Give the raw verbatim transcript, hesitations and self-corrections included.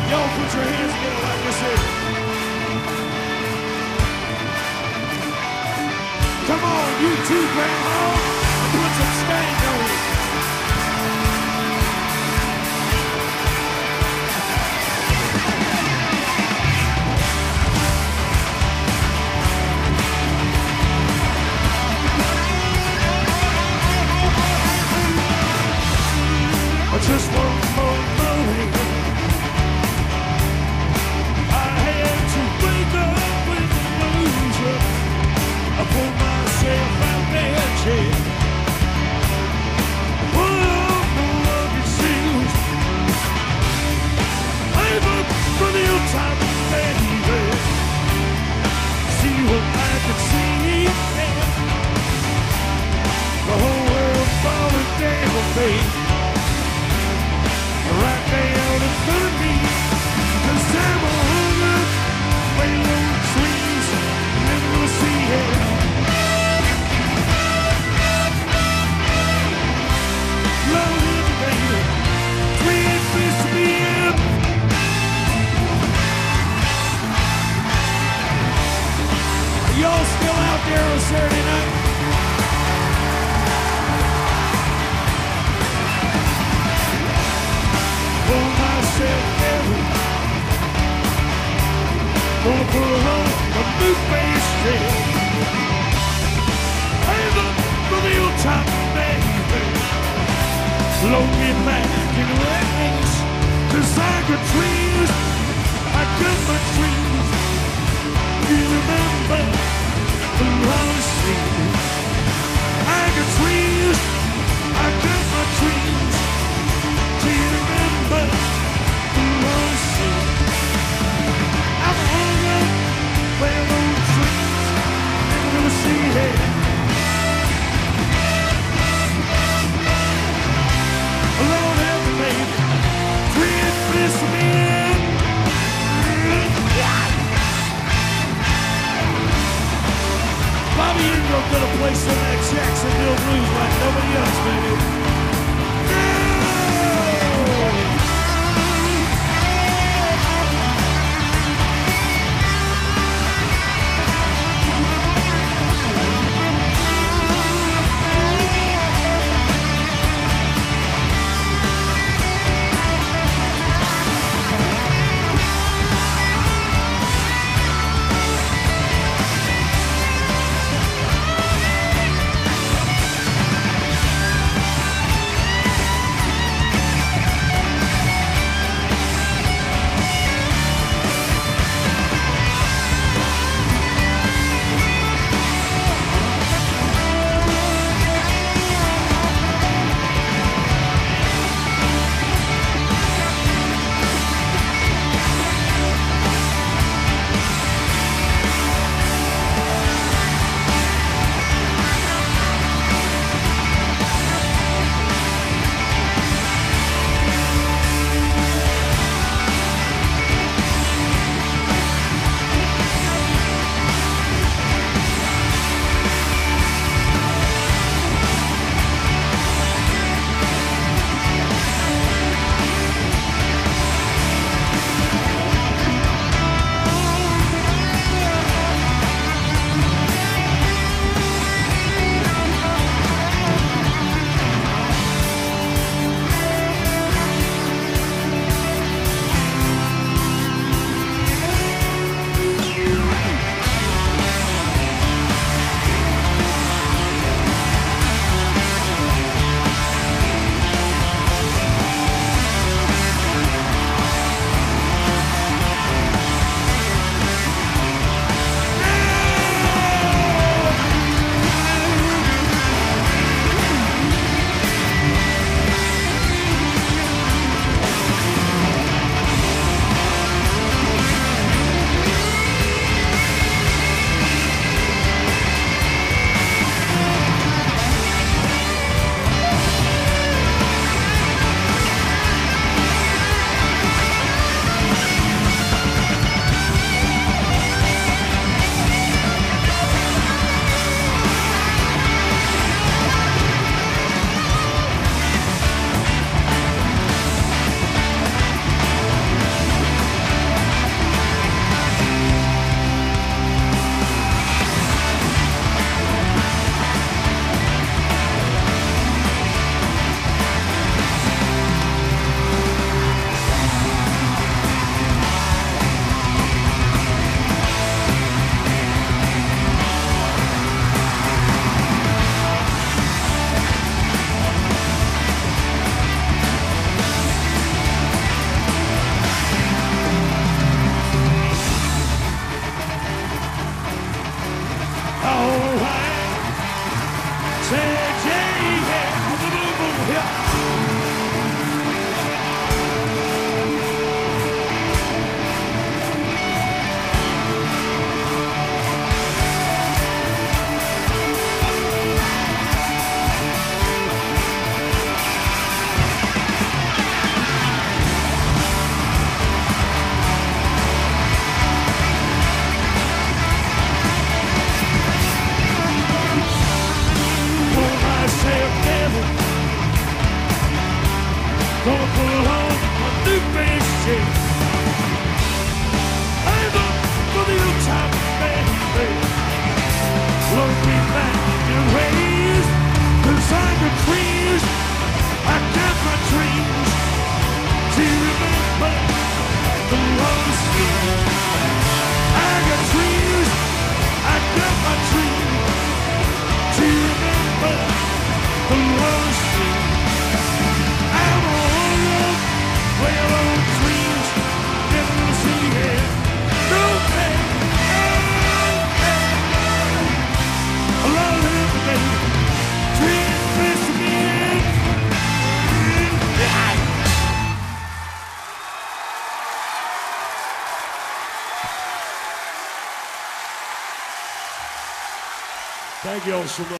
Y'all put your hands together like this here. Come on, you too, Grandma. Put some stank on it. Just one more morning, I had to wake up with the news. I pulled myself out that chair, put on the luggage shoes, wave up from the hilltop, baby, see what I could see. The whole world falling down, baby. Right down in front of me, 'cause I'm a hunger, way low trees, never gonna see it. Love it, baby, twin fists to me up. Are y'all still out there on Saturday night? Pull myself together, gonna put on a new face trail, wave up from the hilltop, baby, blow me back in the rains, 'cause I got dreams, I got my dreams, you remember the lost scene. I got dreams, I got my dreams, do you remember the lost scene? I'm hung up where those dreams, never gonna see it. Lord help me, baby, twin fists me in. Bobby Ingram gonna play some of that Jacksonville blues like nobody else, baby. Thank you all so much.